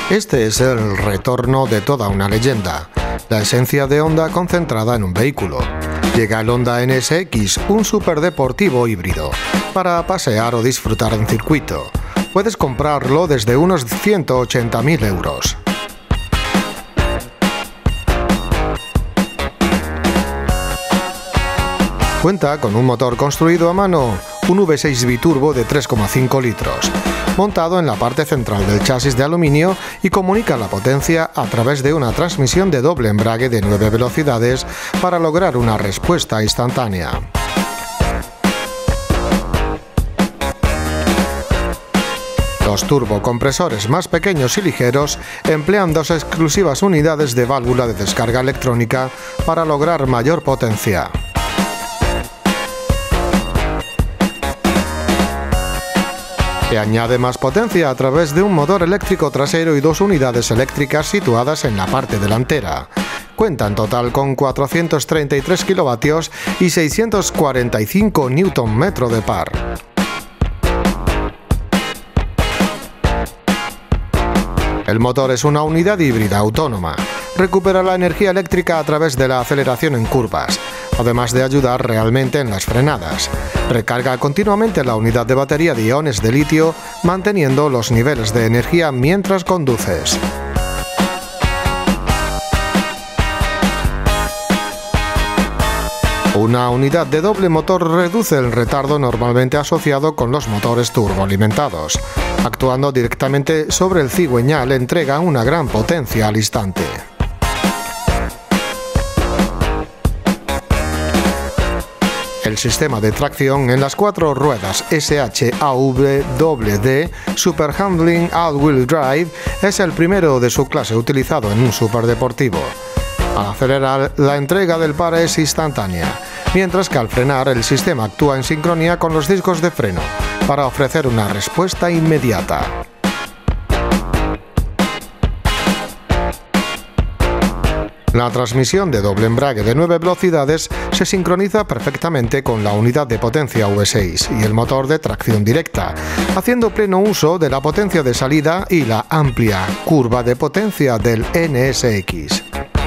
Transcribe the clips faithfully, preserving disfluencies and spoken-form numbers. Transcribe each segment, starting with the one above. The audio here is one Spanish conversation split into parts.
Este es el retorno de toda una leyenda, la esencia de Honda concentrada en un vehículo. Llega el Honda N S X, un superdeportivo híbrido, para pasear o disfrutar en circuito. Puedes comprarlo desde unos ciento ochenta mil euros. Cuenta con un motor construido a mano, un V seis biturbo de tres coma cinco litros, montado en la parte central del chasis de aluminio y comunica la potencia a través de una transmisión de doble embrague de nueve velocidades para lograr una respuesta instantánea. Los turbocompresores más pequeños y ligeros emplean dos exclusivas unidades de válvula de descarga electrónica para lograr mayor potencia. Se añade más potencia a través de un motor eléctrico trasero y dos unidades eléctricas situadas en la parte delantera. Cuenta en total con cuatrocientos treinta y tres kilovatios y seiscientos cuarenta y cinco newton metro de par. El motor es una unidad híbrida autónoma. Recupera la energía eléctrica a través de la aceleración en curvas, además de ayudar realmente en las frenadas. Recarga continuamente la unidad de batería de iones de litio, manteniendo los niveles de energía mientras conduces. Una unidad de doble motor reduce el retardo normalmente asociado con los motores turboalimentados. Actuando directamente sobre el cigüeñal entrega una gran potencia al instante. El sistema de tracción en las cuatro ruedas S H A V D D Super Handling All-Wheel Drive es el primero de su clase utilizado en un superdeportivo. Al acelerar, la entrega del par es instantánea, mientras que al frenar el sistema actúa en sincronía con los discos de freno para ofrecer una respuesta inmediata. La transmisión de doble embrague de nueve velocidades se sincroniza perfectamente con la unidad de potencia V seis y el motor de tracción directa, haciendo pleno uso de la potencia de salida y la amplia curva de potencia del N S X.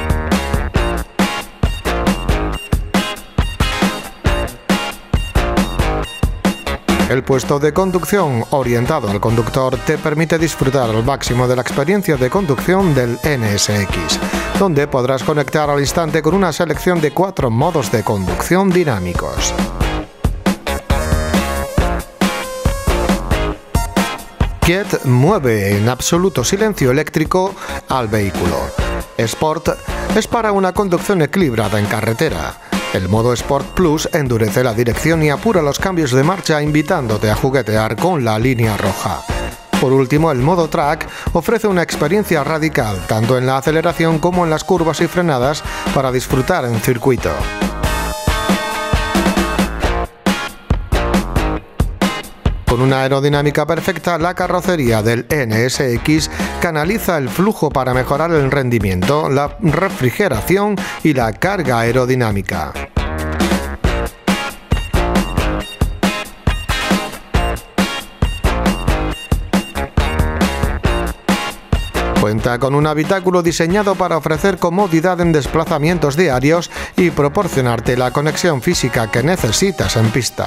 El puesto de conducción orientado al conductor te permite disfrutar al máximo de la experiencia de conducción del N S X, donde podrás conectar al instante con una selección de cuatro modos de conducción dinámicos. Quiet mueve en absoluto silencio eléctrico al vehículo. Sport es para una conducción equilibrada en carretera. El modo Sport Plus endurece la dirección y apura los cambios de marcha, invitándote a juguetear con la línea roja. Por último, el modo Track ofrece una experiencia radical, tanto en la aceleración como en las curvas y frenadas, para disfrutar en circuito. Con una aerodinámica perfecta, la carrocería del N S X canaliza el flujo para mejorar el rendimiento, la refrigeración y la carga aerodinámica. Cuenta con un habitáculo diseñado para ofrecer comodidad en desplazamientos diarios y proporcionarte la conexión física que necesitas en pista.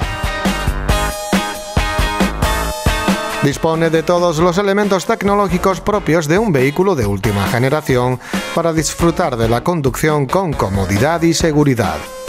Dispone de todos los elementos tecnológicos propios de un vehículo de última generación para disfrutar de la conducción con comodidad y seguridad.